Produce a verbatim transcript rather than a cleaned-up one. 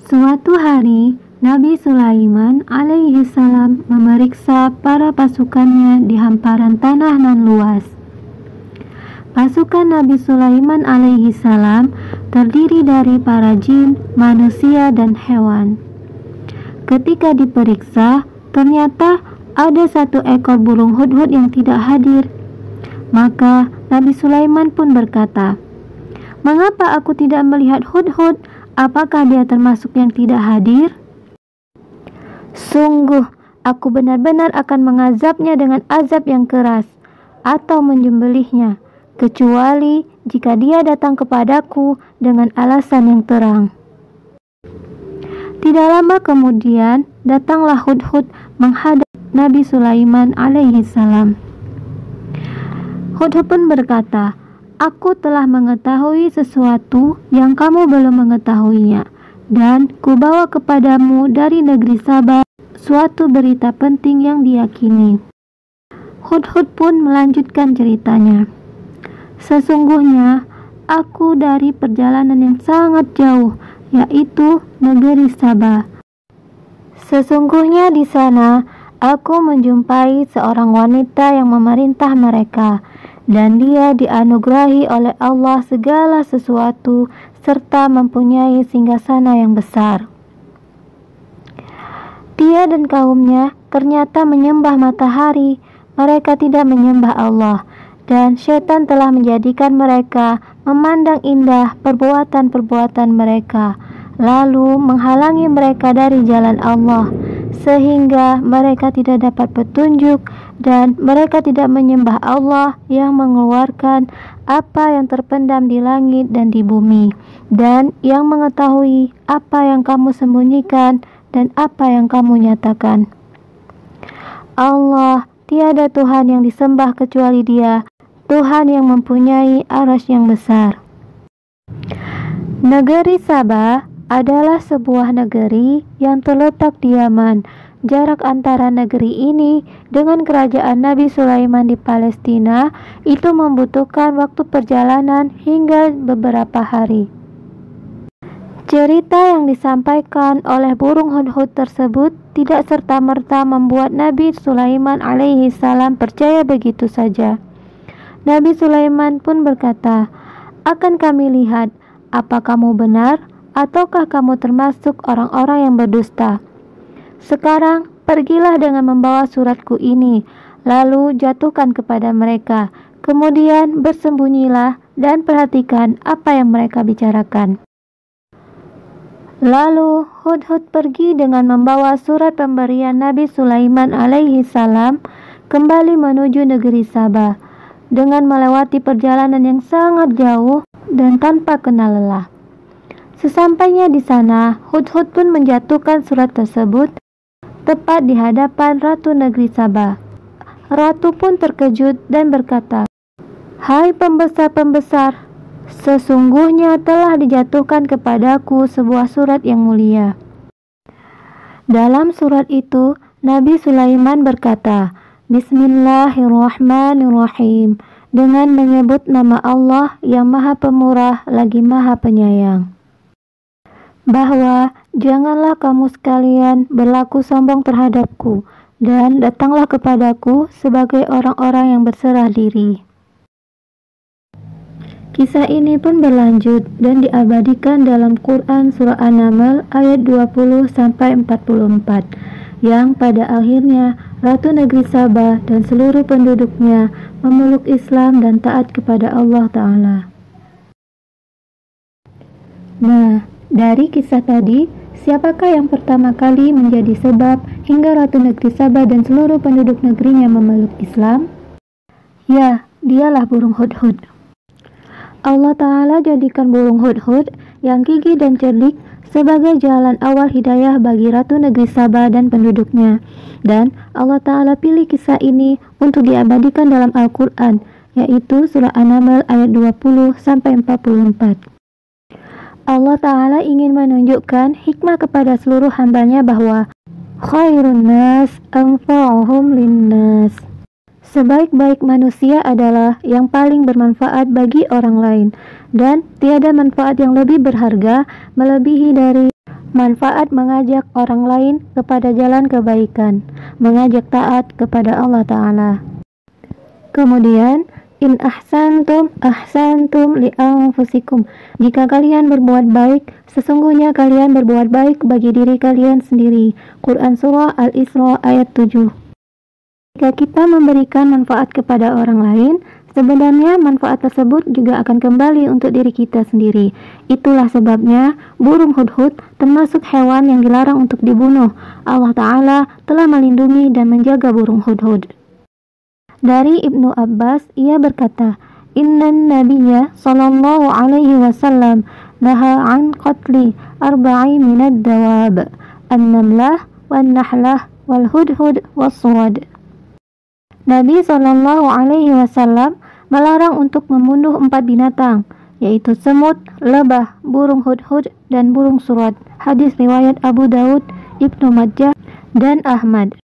Suatu hari, Nabi Sulaiman alaihi salam memeriksa para pasukannya di hamparan tanah nan luas. Pasukan Nabi Sulaiman alaihi salam terdiri dari para jin, manusia, dan hewan. Ketika diperiksa, ternyata ada satu ekor burung hudhud yang tidak hadir. Maka Nabi Sulaiman pun berkata, "Mengapa aku tidak melihat hudhud? Apakah dia termasuk yang tidak hadir? Sungguh, aku benar-benar akan mengazabnya dengan azab yang keras atau menyembelihnya, kecuali jika dia datang kepadaku dengan alasan yang terang." Tidak lama kemudian, datanglah hudhud menghadap Nabi Sulaiman alaihi salam. Hudhud pun berkata, "Aku telah mengetahui sesuatu yang kamu belum mengetahuinya, dan kubawa kepadamu dari negeri Sabah suatu berita penting yang diyakini." Hudhud pun melanjutkan ceritanya. "Sesungguhnya aku dari perjalanan yang sangat jauh, yaitu negeri Sabah. Sesungguhnya di sana aku menjumpai seorang wanita yang memerintah mereka, dan dia dianugerahi oleh Allah segala sesuatu serta mempunyai singgasana yang besar. Dia dan kaumnya ternyata menyembah matahari, mereka tidak menyembah Allah, dan syaitan telah menjadikan mereka memandang indah perbuatan-perbuatan mereka, lalu menghalangi mereka dari jalan Allah, sehingga mereka tidak dapat petunjuk dan mereka tidak menyembah Allah yang mengeluarkan apa yang terpendam di langit dan di bumi, dan yang mengetahui apa yang kamu sembunyikan dan apa yang kamu nyatakan. Allah, tiada Tuhan yang disembah kecuali Dia, Tuhan yang mempunyai arasy yang besar." Negeri Sabah adalah sebuah negeri yang terletak di Yaman. Jarak antara negeri ini dengan kerajaan Nabi Sulaiman di Palestina itu membutuhkan waktu perjalanan hingga beberapa hari. Cerita yang disampaikan oleh burung hudhud tersebut tidak serta-merta membuat Nabi Sulaiman alaihi salam percaya begitu saja. Nabi Sulaiman pun berkata, "Akan kami lihat, apa kamu benar ataukah kamu termasuk orang-orang yang berdusta. Sekarang pergilah dengan membawa suratku ini, lalu jatuhkan kepada mereka. Kemudian bersembunyilah dan perhatikan apa yang mereka bicarakan." Lalu Hudhud pergi dengan membawa surat pemberian Nabi Sulaiman alaihi salam kembali menuju negeri Sabah dengan melewati perjalanan yang sangat jauh dan tanpa kenal lelah. Sesampainya di sana, Hudhud pun menjatuhkan surat tersebut tepat di hadapan Ratu Negeri Sabah. Ratu pun terkejut dan berkata, "Hai pembesar-pembesar, sesungguhnya telah dijatuhkan kepadaku sebuah surat yang mulia." Dalam surat itu, Nabi Sulaiman berkata, "Bismillahirrahmanirrahim," dengan menyebut nama Allah yang Maha Pemurah lagi Maha Penyayang. Bahwa janganlah kamu sekalian berlaku sombong terhadapku, dan datanglah kepadaku sebagai orang-orang yang berserah diri. Kisah ini pun berlanjut dan diabadikan dalam Quran Surah An-Naml ayat dua puluh sampai empat puluh empat, yang pada akhirnya Ratu Negeri Sabah dan seluruh penduduknya memeluk Islam dan taat kepada Allah Ta'ala. Nah, dari kisah tadi, siapakah yang pertama kali menjadi sebab hingga Ratu Negeri Sabah dan seluruh penduduk negerinya memeluk Islam? Ya, dialah burung hudhud. Allah Ta'ala jadikan burung hudhud yang gigih dan cerdik sebagai jalan awal hidayah bagi Ratu Negeri Sabah dan penduduknya. Dan Allah Ta'ala pilih kisah ini untuk diabadikan dalam Al-Quran, yaitu surah An-Naml ayat dua puluh sampai empat puluh empat. Allah Ta'ala ingin menunjukkan hikmah kepada seluruh hambanya bahwa khairun nas anfa'uhum linnas, sebaik-baik manusia adalah yang paling bermanfaat bagi orang lain, dan tiada manfaat yang lebih berharga melebihi dari Manfaat mengajak orang lain kepada jalan kebaikan, mengajak taat kepada Allah Ta'ala. Kemudian, in ahsantum ahsantum li anfusikum. Jika kalian berbuat baik, sesungguhnya kalian berbuat baik bagi diri kalian sendiri. Quran Surah Al-Isra ayat tujuh. Jika kita memberikan manfaat kepada orang lain, sebenarnya manfaat tersebut juga akan kembali untuk diri kita sendiri. Itulah sebabnya burung hudhud termasuk hewan yang dilarang untuk dibunuh. Allah Ta'ala telah melindungi dan menjaga burung hudhud. Dari Ibnu Abbas, ia berkata, Innan Nabiyya sallallahu alaihi wasallam naha an qatli arba'i minad dawab, an-namlah, wan-nahlah, wal-hudhud, was-surad. Nabi sallallahu alaihi wasallam melarang untuk membunuh empat binatang, yaitu semut, lebah, burung hudhud, dan burung surad. Hadis riwayat Abu Daud, Ibnu Majah, dan Ahmad.